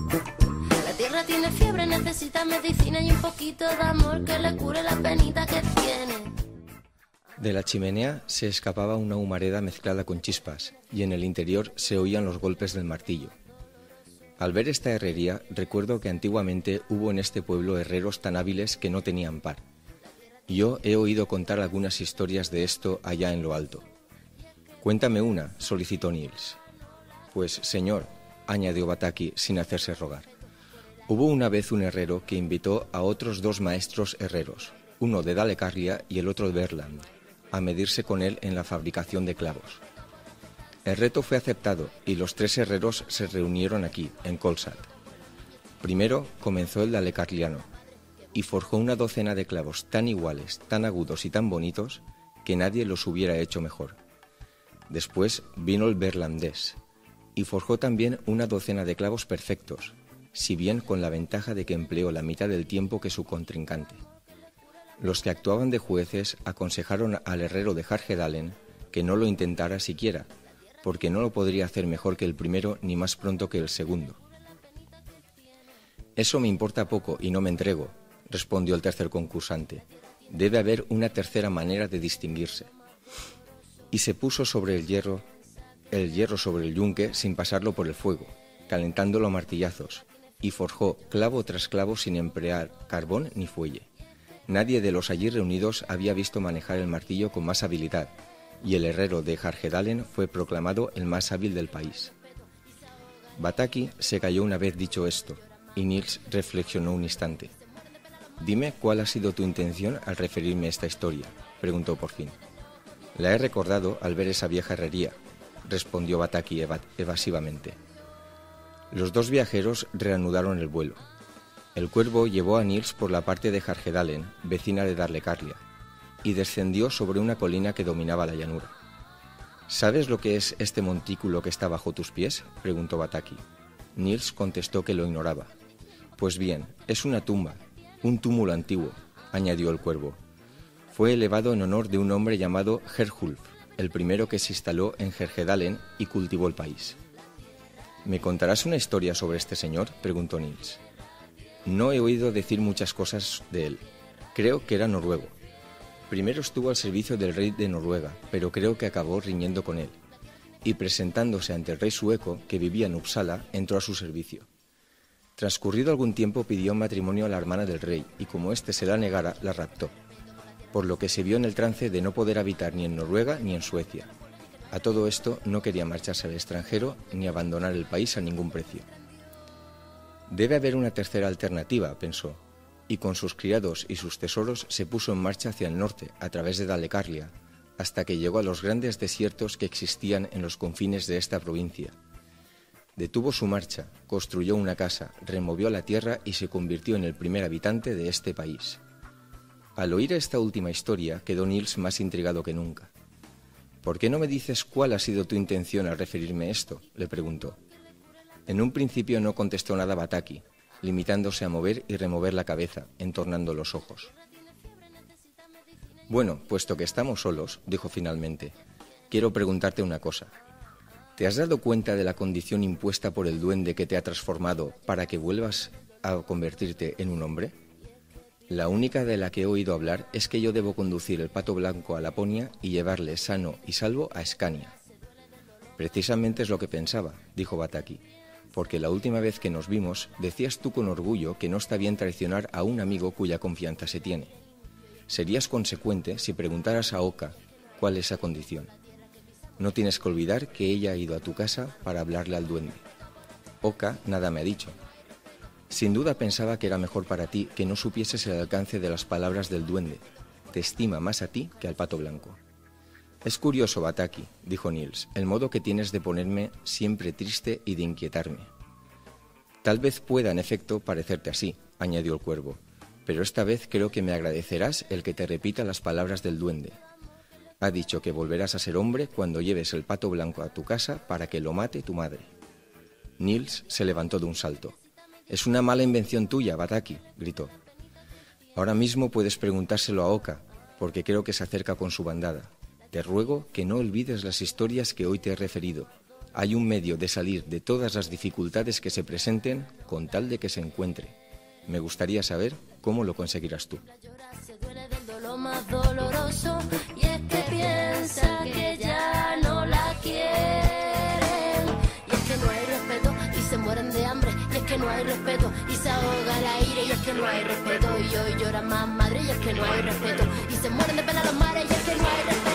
La tierra tiene fiebre, necesita medicina y un poquito de amor que le cure la penita que tiene. De la chimenea se escapaba una humareda mezclada con chispas, y en el interior se oían los golpes del martillo. Al ver esta herrería, recuerdo que antiguamente hubo en este pueblo herreros tan hábiles que no tenían par. Yo he oído contar algunas historias de esto allá en lo alto. «Cuéntame una», solicitó Niels. «Pues, señor», añadió Bataki sin hacerse rogar, «hubo una vez un herrero que invitó a otros 2 maestros herreros, uno de Dalecarlia y el otro de Verland, a medirse con él en la fabricación de clavos. El reto fue aceptado y los 3 herreros se reunieron aquí, en Kolsat. Primero comenzó el dalecarliano y forjó una docena de clavos tan iguales, tan agudos y tan bonitos que nadie los hubiera hecho mejor. Después vino el berlandés y forjó también una docena de clavos perfectos, si bien con la ventaja de que empleó la mitad del tiempo que su contrincante. Los que actuaban de jueces aconsejaron al herrero de Härjedalen que no lo intentara siquiera, porque no lo podría hacer mejor que el primero ni más pronto que el segundo. «Eso me importa poco y no me entrego», respondió el tercer concursante. «Debe haber una tercera manera de distinguirse». Y se puso sobre el hierro sobre el yunque sin pasarlo por el fuego, calentándolo a martillazos, y forjó clavo tras clavo sin emplear carbón ni fuelle. Nadie de los allí reunidos había visto manejar el martillo con más habilidad, y el herrero de Härjedalen fue proclamado el más hábil del país. Bataki se calló una vez dicho esto, y Niels reflexionó un instante. «Dime cuál ha sido tu intención al referirme a esta historia», preguntó por fin. «La he recordado al ver esa vieja herrería», respondió Bataki evasivamente. Los 2 viajeros reanudaron el vuelo. El cuervo llevó a Niels por la parte de Härjedalen, vecina de Dalecarlia, y descendió sobre una colina que dominaba la llanura. «¿Sabes lo que es este montículo que está bajo tus pies?», preguntó Bataki. Niels contestó que lo ignoraba. «Pues bien, es una tumba, un túmulo antiguo», añadió el cuervo. «Fue elevado en honor de un hombre llamado Herjulf, el primero que se instaló en Härjedalen y cultivó el país». «¿Me contarás una historia sobre este señor?», preguntó Niels. «No he oído decir muchas cosas de él. Creo que era noruego. Primero estuvo al servicio del rey de Noruega, pero creo que acabó riñendo con él, y presentándose ante el rey sueco, que vivía en Uppsala, entró a su servicio. Transcurrido algún tiempo pidió matrimonio a la hermana del rey, y como éste se la negara, la raptó, por lo que se vio en el trance de no poder habitar ni en Noruega ni en Suecia. A todo esto no quería marcharse al extranjero ni abandonar el país a ningún precio. Debe haber una tercera alternativa, pensó, y con sus criados y sus tesoros se puso en marcha hacia el norte, a través de Dalecarlia, hasta que llegó a los grandes desiertos que existían en los confines de esta provincia. Detuvo su marcha, construyó una casa, removió la tierra y se convirtió en el primer habitante de este país. Al oír esta última historia, quedó Niels más intrigado que nunca. «¿Por qué no me dices cuál ha sido tu intención al referirme a esto?», le preguntó. En un principio no contestó nada Bataki, limitándose a mover y remover la cabeza, entornando los ojos. «Bueno, puesto que estamos solos», dijo finalmente, «quiero preguntarte una cosa. ¿Te has dado cuenta de la condición impuesta por el duende que te ha transformado para que vuelvas a convertirte en un hombre? La única de la que he oído hablar es que yo debo conducir el pato blanco a Laponia y llevarle sano y salvo a Escania». «Precisamente es lo que pensaba», dijo Bataki, «porque la última vez que nos vimos decías tú con orgullo que no está bien traicionar a un amigo cuya confianza se tiene. Serías consecuente si preguntaras a Oka cuál es esa condición. No tienes que olvidar que ella ha ido a tu casa para hablarle al duende. Oka nada me ha dicho. Sin duda pensaba que era mejor para ti que no supieses el alcance de las palabras del duende. Te estima más a ti que al pato blanco». «Es curioso, Bataki», dijo Niels, «el modo que tienes de ponerme siempre triste y de inquietarme». «Tal vez pueda, en efecto, parecerte así», añadió el cuervo, «pero esta vez creo que me agradecerás el que te repita las palabras del duende. Ha dicho que volverás a ser hombre cuando lleves el pato blanco a tu casa para que lo mate tu madre». Niels se levantó de un salto. «Es una mala invención tuya, Bataki», gritó. «Ahora mismo puedes preguntárselo a Oka, porque creo que se acerca con su bandada. Te ruego que no olvides las historias que hoy te he referido, hay un medio de salir de todas las dificultades que se presenten con tal de que se encuentre. Me gustaría saber cómo lo conseguirás tú. Se duele del dolor más doloroso y es que piensa que ya no la quieren. Y es que no hay respeto y se mueren de hambre. Y es que no hay respeto y se ahoga el aire. Y es que no hay respeto y hoy lloran más madre. Y es que no hay respeto y se mueren de pena los mares. Y es que no hay respeto.